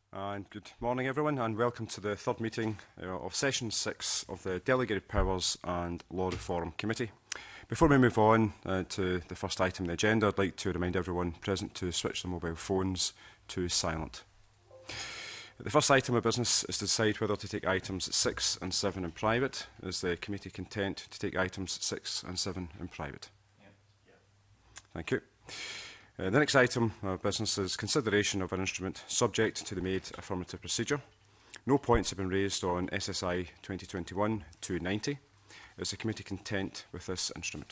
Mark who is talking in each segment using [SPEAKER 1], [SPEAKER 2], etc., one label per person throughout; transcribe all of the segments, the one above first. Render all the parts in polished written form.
[SPEAKER 1] And good morning, everyone, and welcome to the third meeting of Session 6 of the Delegated Powers and Law Reform Committee. Before we move on to the first item on the agenda, I'd like to remind everyone present to switch their mobile phones to silent. The first item of business is to decide whether to take items 6 and 7 in private. Is the committee content to take items 6 and 7 in private? Yeah. Thank you. The next item of business is consideration of an instrument subject to the made affirmative procedure. No points have been raised on SSI 2021-290. Is the committee content with this instrument?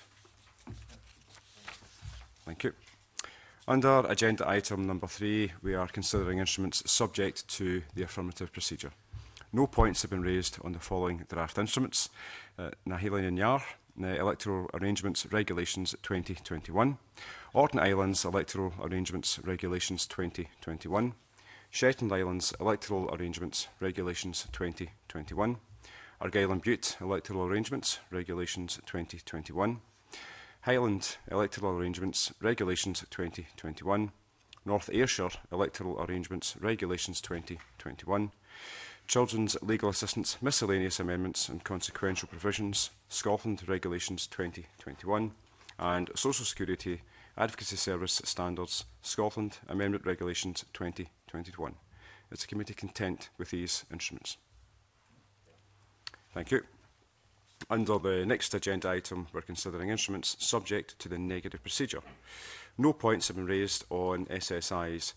[SPEAKER 1] Thank you. Under agenda item number 3, we are considering instruments subject to the affirmative procedure. No points have been raised on the following draft instruments. Nahilian Yar, Electoral Arrangements Regulations 2021, Orkney Islands Electoral Arrangements Regulations 2021, Shetland Islands Electoral Arrangements Regulations 2021, Argyll and Bute Electoral Arrangements Regulations 2021, Highland Electoral Arrangements Regulations 2021, North Ayrshire Electoral Arrangements Regulations 2021, Children's Legal Assistance Miscellaneous Amendments and Consequential Provisions, Scotland Regulations 2021, and Social Security Advocacy Service Standards, Scotland Amendment Regulations 2021. Is the committee content with these instruments? Thank you. Under the next agenda item, we're considering instruments subject to the negative procedure. No points have been raised on SSIs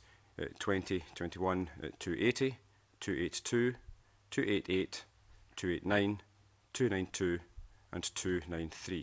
[SPEAKER 1] 2021-280, 282, 288, 289, 292 and 293.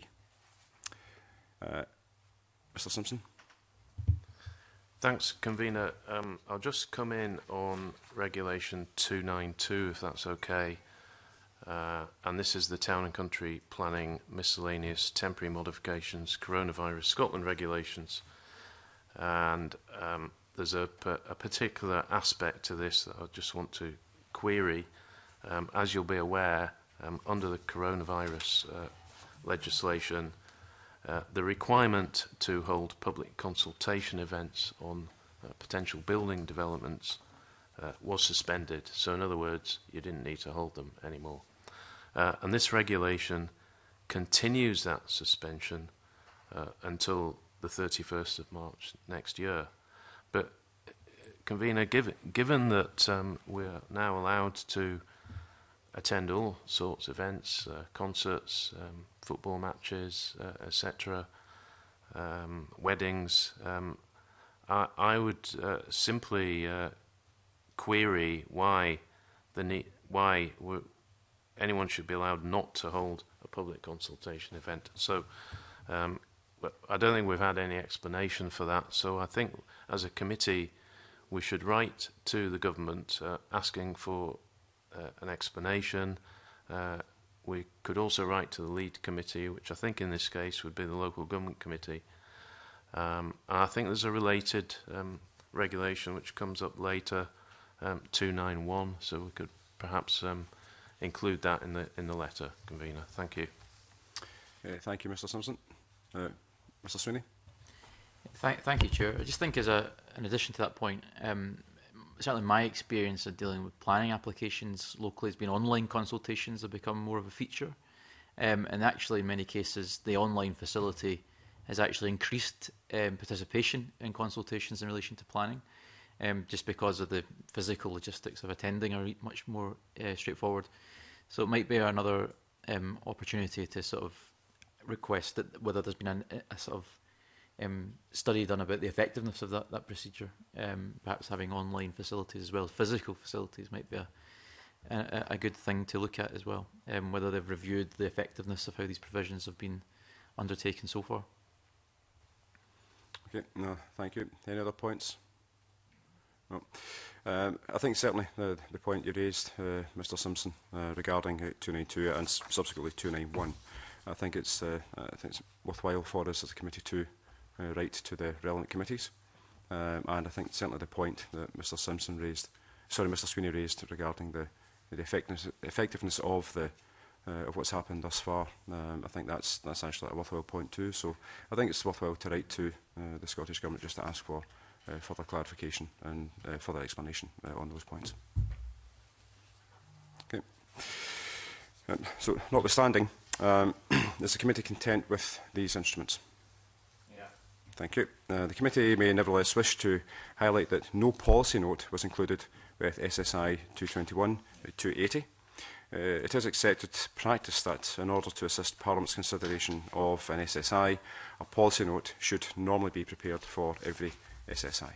[SPEAKER 1] Mr Simpson.
[SPEAKER 2] Thanks, Convener. I'll just come in on Regulation 292, if that's okay. And this is the Town and Country Planning Miscellaneous Temporary Modifications Coronavirus Scotland Regulations. And there's a particular aspect to this that I just want to query. As you'll be aware, under the coronavirus legislation, the requirement to hold public consultation events on potential building developments was suspended. So in other words, you didn't need to hold them anymore. And this regulation continues that suspension until the 31st of March next year. But Convener, given that we're now allowed to attend all sorts of events, concerts, football matches, etc., weddings, I would simply query why anyone should be allowed not to hold a public consultation event. So I don't think we've had any explanation for that. So I think as a committee, we should write to the government asking for an explanation. We could also write to the lead committee, which I think in this case would be the local government committee. And I think there's a related regulation which comes up later, 291, so we could perhaps include that in the letter, Convener. Thank you.
[SPEAKER 1] Thank you, Mr Simpson. Mr Sweeney.
[SPEAKER 3] Thank you, Chair. I just think in addition to that point, certainly my experience of dealing with planning applications locally has been online consultations have become more of a feature. And actually, in many cases, the online facility has actually increased participation in consultations in relation to planning, just because of the physical logistics of attending are much more straightforward. So it might be another opportunity to sort of request that whether there's been a sort of study done about the effectiveness of that procedure. Perhaps having online facilities as well as physical facilities might be a good thing to look at as well, whether they've reviewed the effectiveness of how these provisions have been undertaken so far.
[SPEAKER 1] Okay, no, thank you. Any other points? No. I think certainly the point you raised, Mr Simpson, regarding 292 and subsequently 291, I think it's worthwhile for us as a committee to write to the relevant committees. And I think certainly the point that Mr Sweeney raised regarding the effectiveness of what's happened thus far, I think that's actually a worthwhile point too. So I think it's worthwhile to write to the Scottish Government just to ask for further clarification and further explanation on those points. Okay. So, notwithstanding, is the committee content with these instruments?
[SPEAKER 2] Yeah.
[SPEAKER 1] Thank you. The committee may nevertheless wish to highlight that no policy note was included with SSI 221-280. It is accepted practice that in order to assist Parliament's consideration of an SSI, a policy note should normally be prepared for every SSI.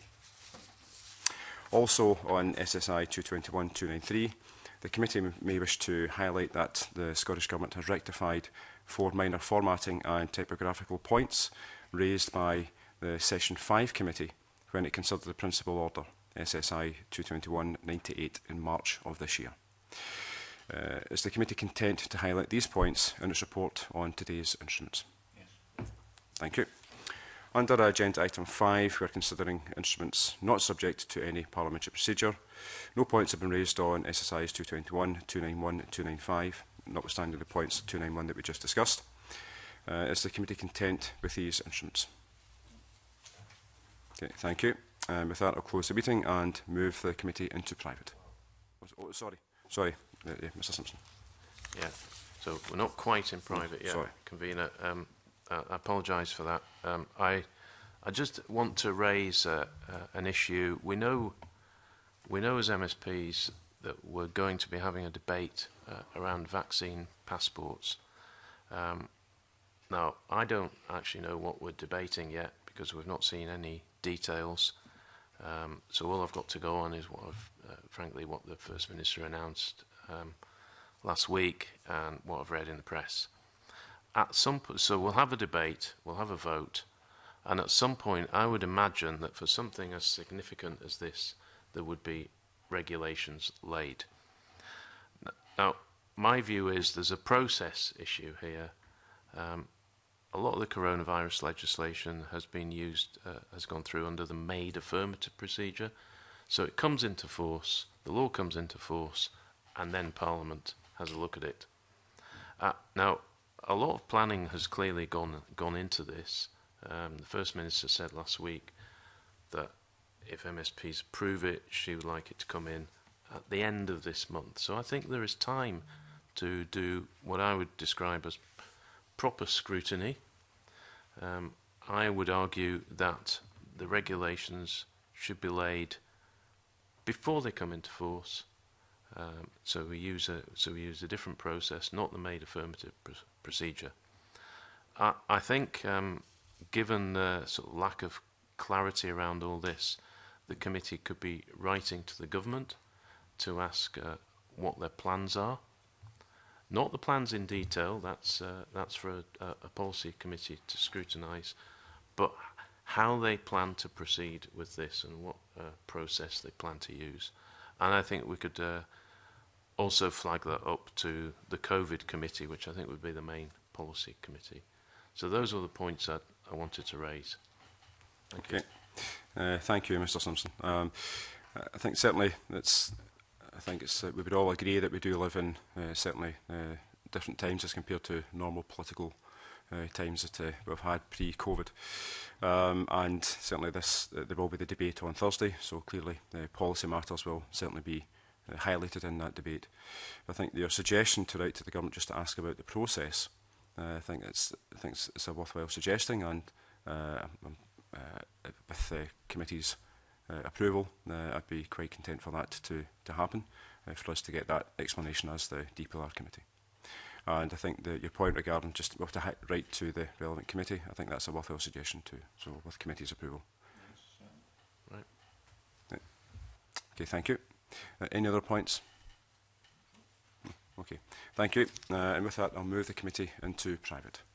[SPEAKER 1] Also on SSI 221-293, the committee may wish to highlight that the Scottish Government has rectified 4 minor formatting and typographical points raised by the Session 5 Committee when it considered the Principal Order SSI 221-98 in March of this year. Is the committee content to highlight these points in its report on today's instruments?
[SPEAKER 2] Yes.
[SPEAKER 1] Thank you. Under agenda item 5, we are considering instruments not subject to any parliamentary procedure. No points have been raised on SSIs 221, 291, 295, notwithstanding the points 291 that we just discussed. Is the committee content with these instruments? Okay, thank you. With that, I'll close the meeting and move the committee into private. Oh, sorry, Mr Simpson.
[SPEAKER 2] Yeah, so we're not quite in private yet,
[SPEAKER 1] Sorry.
[SPEAKER 2] Convener. I apologise for that. I just want to raise an issue. We know as MSPs that we're going to be having a debate around vaccine passports. Now, I don't actually know what we're debating yet because we've not seen any details. So all I've got to go on is frankly, what the First Minister announced last week and what I've read in the press. So we'll have a debate, we'll have a vote, and at some point I would imagine that for something as significant as this, there would be regulations laid. Now, my view is there's a process issue here. A lot of the coronavirus legislation has been used, has gone through under the made affirmative procedure. So it comes into force, the law comes into force, and then Parliament has a look at it. Now, a lot of planning has clearly gone into this. The First Minister said last week that if MSPs approve it, she would like it to come in at the end of this month. So I think there is time to do what I would describe as proper scrutiny. I would argue that the regulations should be laid before they come into force. So we use a different process, not the made affirmative procedure. I think, given the sort of lack of clarity around all this, the committee could be writing to the government to ask what their plans are. Not the plans in detail, that's for a policy committee to scrutinise, but how they plan to proceed with this and what process they plan to use. And I think we could also flag that up to the COVID committee, which I think would be the main policy committee. So those are the points I wanted to raise. Thank you.
[SPEAKER 1] Thank you, Mr Simpson. I think certainly we would all agree that we do live in certainly different times as compared to normal political times that we've had pre-COVID. And certainly there will be the debate on Thursday, so clearly policy matters will certainly be highlighted in that debate. I think your suggestion to write to the government just to ask about the process, I think it's a worthwhile suggesting, and with the committee's approval, I'd be quite content for that to happen, for us to get that explanation as the DPLR committee. And I think that your point regarding just we have to write to the relevant committee, I think that's a worthwhile suggestion too, so with committee's approval.
[SPEAKER 2] Right.
[SPEAKER 1] Yeah. Okay, thank you. Any other points? Okay, thank you. And with that, I'll move the committee into private.